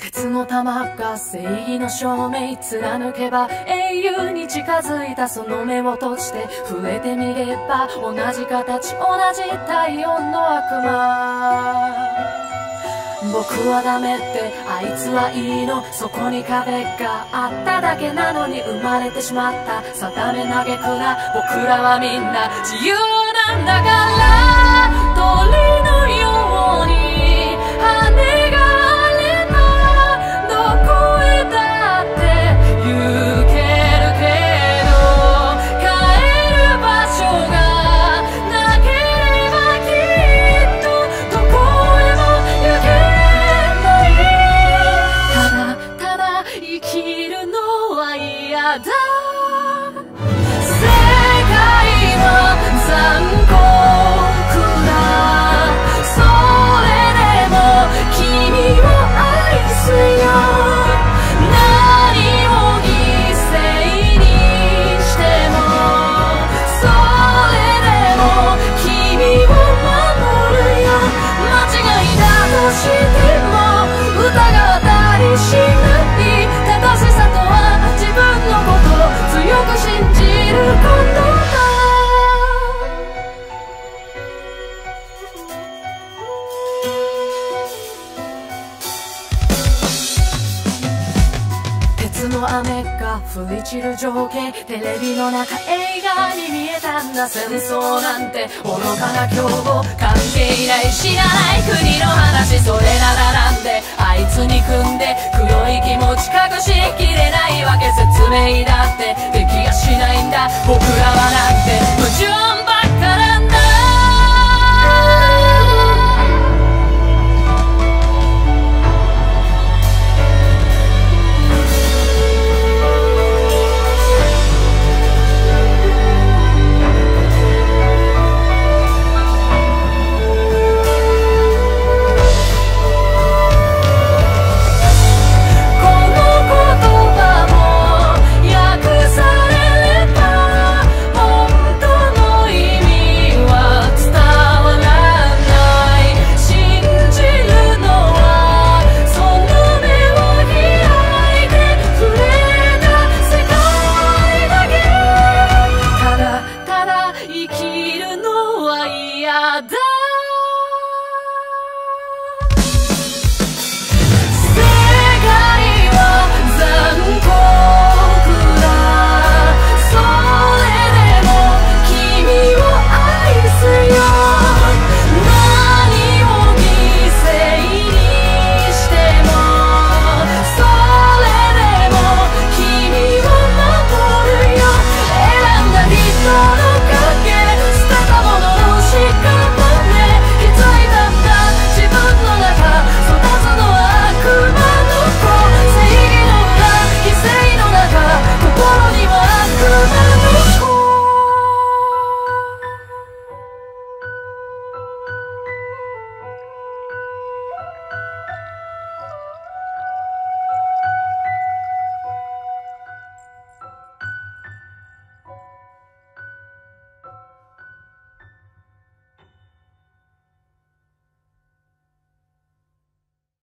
鉄の玉が正義の証明貫けば英雄に近づいたその目を閉じて触れてみれば同じ形同じ体温の悪魔僕はダメってあいつはいいのそこに壁があっただけなのに生まれてしまった定め嘆くな僕らはみんな自由なんだから鳥のように羽があればどこへだって行けるけど帰る場所がなければきっとどこへも行けないただ生きるのは嫌だ世界は残酷だそれでも君を愛すよ何を犠牲にしてもそれでも君を守るよ間違いだとしても疑ったりしない正しさとは自分のことを強く信じることだ鉄の雨が降り散る情景テレビの中映画に見えたんだ戦争なんて愚かな凶暴関係ない知らない国の話それならなんであいつに組んで黒い気持ち隠しきれないわけ説明だってできやしないんだ僕らはなんて矛盾ばっかなんだ生きるのは嫌だ